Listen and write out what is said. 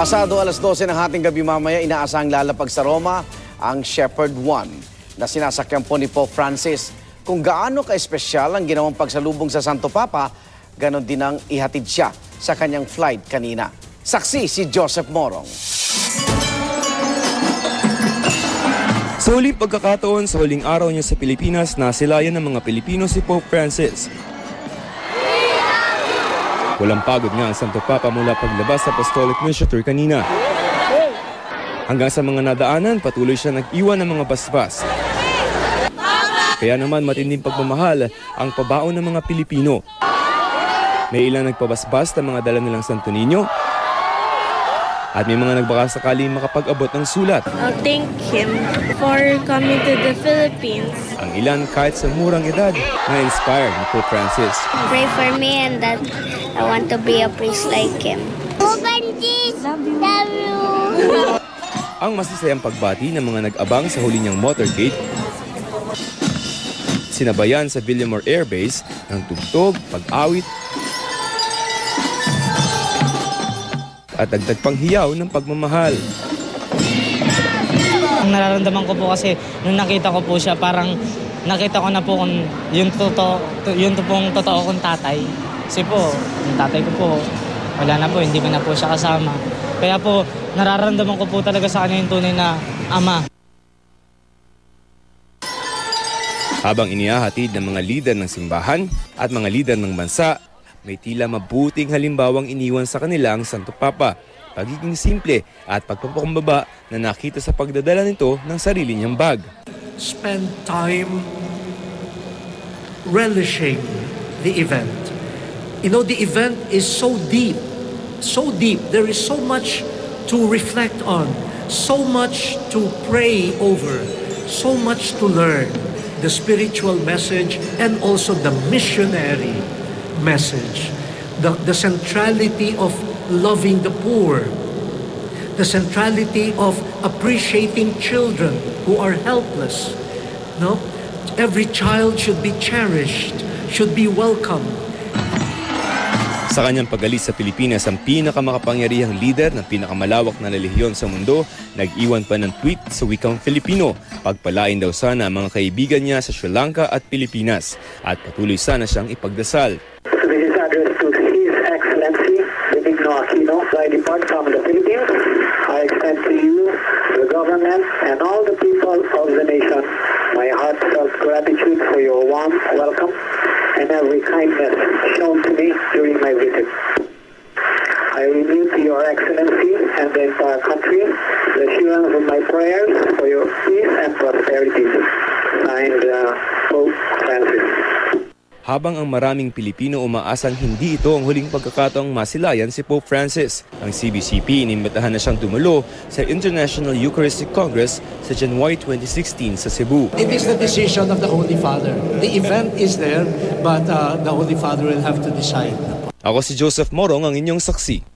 Pasado alas 12 ng hating gabi mamaya, inaasahang lalapag sa Roma ang Shepherd 1 na sinasakyan po ni Pope Francis. Kung gaano ka-espesyal ang ginawang pagsalubong sa Santo Papa, ganon din ang ihatid siya sa kanyang flight kanina. Saksi si Joseph Morong. Sa huling pagkakataon sa huling araw niya sa Pilipinas, nasilayan ng mga Pilipino si Pope Francis. Walang pagod nga ang Santo Papa mula paglabas sa Apostolic Mission Tour kanina. Hanggang sa mga nadaanan, patuloy siya nag-iwan ng mga basbas. Kaya naman matinding pagmamahal ang pabaon ng mga Pilipino. May ilang nagpabasbas ng mga dala nilang Santo Niño at may mga nagbaka sakaling makapag-abot ng sulat. I'll thank him for coming to the Philippines. Ang ilan kahit sa murang edad na inspired ni Pope Francis. Pray for me and that I want to be a priest like him. Love you. Ang masasayang pagbati ng mga nag-abang sa huli niyang motorcade, sinabayan sa Villamor Air Base ng tugtog, pag-awit, at dagdag panghiyaw ng pagmamahal. Ang nararamdaman ko po kasi nung nakita ko po siya, parang nakita ko na po kung yung pong totoo kong tatay. Kasi po, yung tatay ko po, wala na po, hindi ko na po siya kasama. Kaya po, nararamdaman ko po talaga sa kanya yung tunay na ama. Habang inihahatid ng mga lider ng simbahan at mga lider ng bansa, may tila mabuting halimbawang iniwan sa kanila ang Santo Papa. Pagiging simple at pagpapakumbaba na nakita sa pagdadala nito ng sarili niyang bag. Spend time relishing the event. You know, the event is so deep, so deep. There is so much to reflect on, so much to pray over, so much to learn. The spiritual message and also the missionary message. The centrality of loving the poor. The centrality of appreciating children who are helpless. No? Every child should be cherished, should be welcomed. Sa kanyang pag-alis sa Pilipinas, ang pinakamakapangyarihang lider ng pinakamalawak na relihiyon sa mundo, nag-iwan pa ng tweet sa wikang Filipino. Pagpalain daw sana ang mga kaibigan niya sa Sri Lanka at Pilipinas at patuloy sana siyang ipagdasal. So this is addressed to His Excellency Benigno Aquino. I depart from the Philippines. I extend to you, the government, and all the people of the nation my heartfelt gratitude for your warm welcome and every kindness shown to me during my visit. I renew to your Excellency and the entire country the assurance of my prayers for your peace and prosperity. Signed, Pope Francis. Habang ang maraming Pilipino umaasang hindi ito ang huling pagkakataong masilayan si Pope Francis, ang CBCP inimbitahan na siyang dumalo sa International Eucharistic Congress sa January 2016 sa Cebu. It is the decision of the Holy Father. The event is there, but the Holy Father will have to decide. Ako si Joseph Morong, ang inyong saksi.